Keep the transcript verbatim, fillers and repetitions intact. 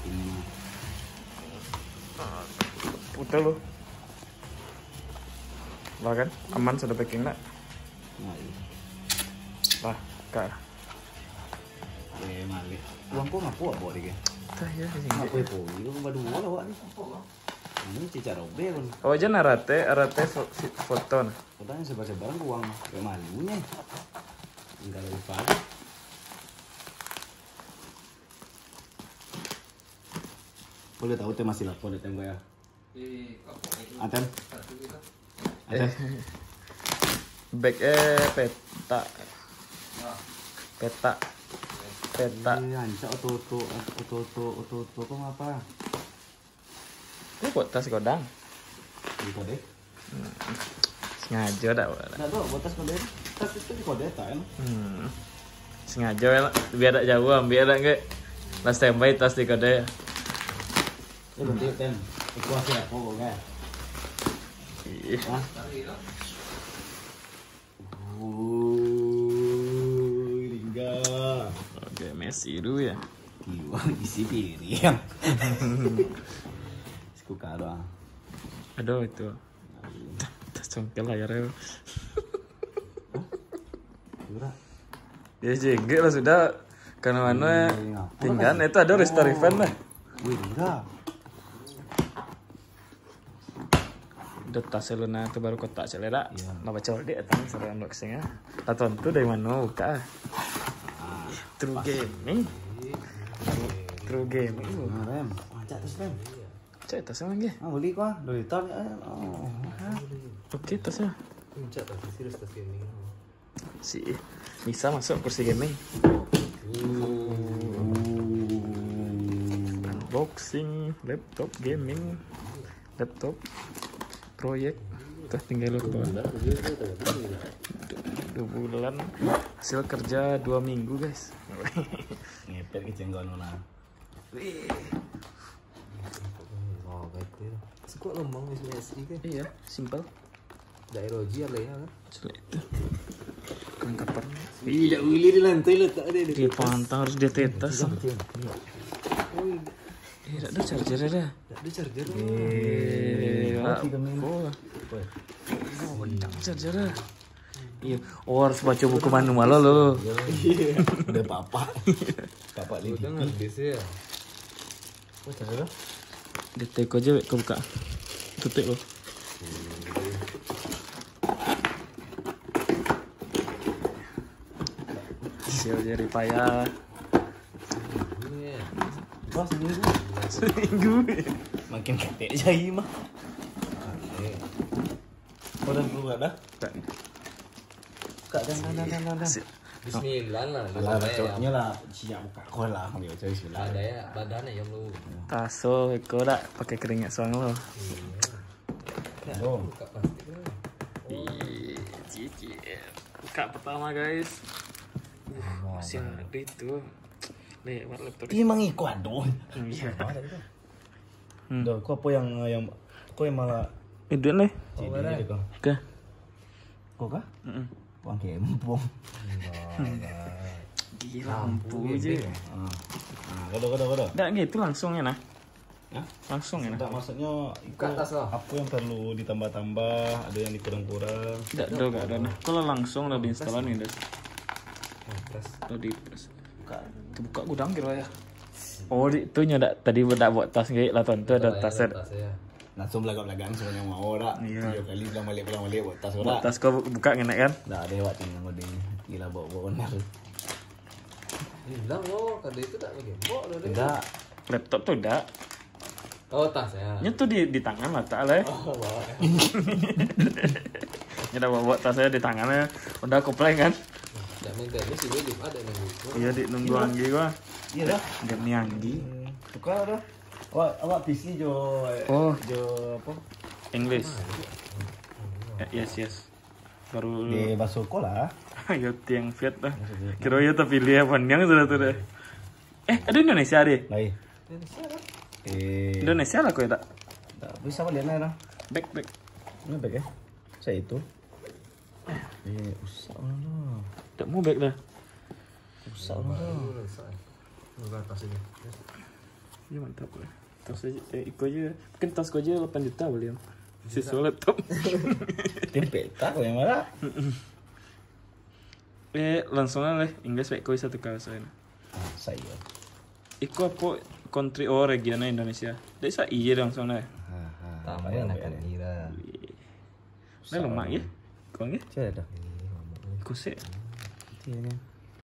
Hmm. Putar lu. Lah kan, aman sudah packing nak. Nah, iya. Lah, kak. Eh, malik. Uang kok ngapu apa dia? Tah ya sing. Ngapu po, itu badu wala wa ni. Ini cica robe kan. Oh, aja narate, arate foto nah. Katanya sebar-sebaran uang kayak malunya. Enggak lebih pagi. Boleh tahu tema silap boleh tembak ya. Aten. Aten. Back eh peta. Peta. Peta. Iya, anca oto-oto, oto-oto, oto-oto kok ngapa? Ini buat tas kodang. Di kode? Sengaja dak. Nah, tuh buat tas kode. Tas itu di kode tak kan? Hmm. Sengaja ya, biar tak jauh ambil dak enggak. Last standby tas di kode. Ya bentar tem. Ekuasi apa kok enggak? Ih. Hah? Oh, Ringga. Oke, Messi dulu ya. Gila, isi piring. Suka doang. Aduh itu. Tas congkel layarnya. Gila. Ya jengge lah sudah. Karena mana tinggal itu ada restore event lah. Wih, enggak. Udah tas selena itu baru kotak selera. Iya. Napa coba dia tang sore unboxingnya. Taton tuh dari mana buka? True gaming. True gaming. Nah, Rem. Ajak terus, Rem. Cek tasnya lagi. Ah, beli kok. Dua liter. Oh. Oke tasnya. Puncak tapi serius tas gaming. Si bisa masuk kursi gaming. Unboxing laptop gaming. Laptop proyek. Tuh tinggal lu ke bawah. Dua bulan hasil kerja dua minggu guys. Ngepet ke cenggon mana? Oh, baik dia. Sekok lembang S S I kan. Iya, simple. Daerah Roji ada ya kan. Coba itu. Kelengkapan. Tidak uli di lantai letak dia. Dia pantang harus dia tetas. Oh, Eh, tak ada chargernya dah. enggak ada charger. Eh, Mati kami. oh, wedang chargernya. Iya, oh harus baca buku manual lo. Udah papa. Papa Lu lagi. kan habis ya. Oh, cara dah. Dia teko aja ke buka. Tutup lo. Sial jadi payah. Ini ya. Wah, seminggu. Seminggu. Makin ketek jai mah. Oke. Oh, dan keluar dah. Tak. Kak dan dan dan dan dan. Bismillah lah. Lah, Ada ya. bacotnya lah siap buka kau lah. Ambil coy sila. Ada ya badannya yang lu. Taso, kau tak pakai keringat soang lo. Oh. Buka plastik lah. Ih, cici. Buka pertama guys. Masih ada itu. Lewat laptop. Ini emang iko aduh. Iya. Hmm. Duh, kau apa yang yang kau yang malah Itu nih. jadi gitu kau. Oke. Kau kah? Heeh. Uang kempong. Gila lampu aja. Ah. Nah, kado kado kado. Enggak gitu langsung ya nah. Hah? Langsung ya nah. Tidak, maksudnya itu Ke atas lah. apa yang perlu ditambah-tambah, ada yang dikurang-kurang. Enggak ada enggak ada nah. Kalau langsung lo diinstal nih guys. Terus Lo di press. Buka. Buka gudang kira ya. Oh, di itu nya tadi udah buat tas gak lah tuan. Itu ada tas set. ya. Langsung belagak-belagaan semuanya mau ora. Iya. Tiga kali bilang balik bilang balik buat tas Buat ora. tas kau buka ngenek kan? Dah ada waktu yang ngode gila bawa-bawa benar. Bilang lo kada itu tak gembok lo deh. Tidak. Laptop tuh udah. Oh, tas ya. Nya tuh di di tangan lah tak lah. Oh, bawa. Nya udah bawa tasnya di tangannya. Udah kopleng kan? Enggak minta ini sih wajib ada yang gitu. Iya di nunggu Anggi gua. Iya dah. Enggak nih Anggi. Buka dah. Awak awak P C jo Oh. jo apa? English. Ya, yes yes. Baru Di Baso Kola. ayo tiang Fiat dah. Kira ya tapi pilih apa yang sudah tuh deh. Eh, ada Indonesia deh. Baik. Indonesia kan? Eh, Indonesia lah kau ya tak? tak bisa apa lihat dah. Back back. Ini baik ya. Saya itu. Eh, usah lah. Tak mau back dah. Usah lah. Enggak tas ini. Ya mantap lah. Tos aja, eh, Iko aja. Mungkin tos ko aja delapan juta beli. Siswa laptop. Tim peta kok yang mana? Eh, langsung aja lah. Inggris baik koi satu kali soalnya. Ah, saya. Iko apa country oh regional Indonesia. Dari sa iya langsung aja. Tama yan akan ira. Nah, lemak ya. Kau nggak? Saya dah. Kau sih. Iya kan.